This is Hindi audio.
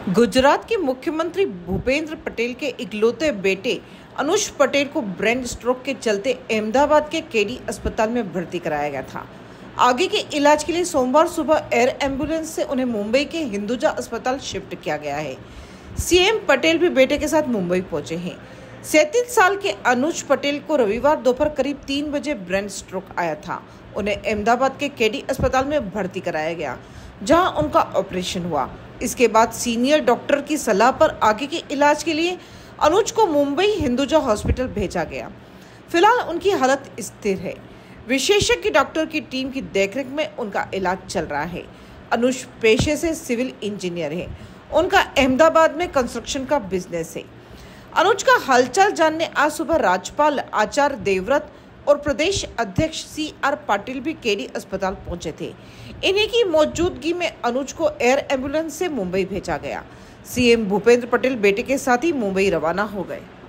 गुजरात के मुख्यमंत्री भूपेंद्र पटेल के इकलौते बेटे अनुज पटेल को ब्रेन स्ट्रोक के चलते अहमदाबाद के केडी अस्पताल में भर्ती कराया गया था। आगे के इलाज के लिए सोमवार सुबह एयर एम्बुलेंस से उन्हें मुंबई के हिंदुजा अस्पताल शिफ्ट किया गया है। सीएम पटेल भी बेटे के साथ मुंबई पहुंचे हैं। 37 साल के अनुज पटेल को रविवार दोपहर करीब 3 बजे ब्रेन स्ट्रोक आया था। उन्हें अहमदाबाद के केडी अस्पताल में भर्ती कराया गया, जहां उनका ऑपरेशन हुआ। इसके बाद सीनियर डॉक्टर की सलाह पर आगे के इलाज के लिए अनुज को मुंबई हिंदुजा हॉस्पिटल भेजा गया। फिलहाल उनकी हालत स्थिर है। विशेषज्ञ डॉक्टर की टीम की देखरेख में उनका इलाज चल रहा है। अनुज पेशे से सिविल इंजीनियर है। उनका अहमदाबाद में कंस्ट्रक्शन का बिजनेस है। अनुज का हालचाल जानने आज सुबह राज्यपाल आचार्य देवव्रत और प्रदेश अध्यक्ष CR पाटिल भी केडी अस्पताल पहुंचे थे। इन्हीं की मौजूदगी में अनुज को एयर एम्बुलेंस से मुंबई भेजा गया। सीएम भूपेंद्र पटेल बेटे के साथ ही मुंबई रवाना हो गए।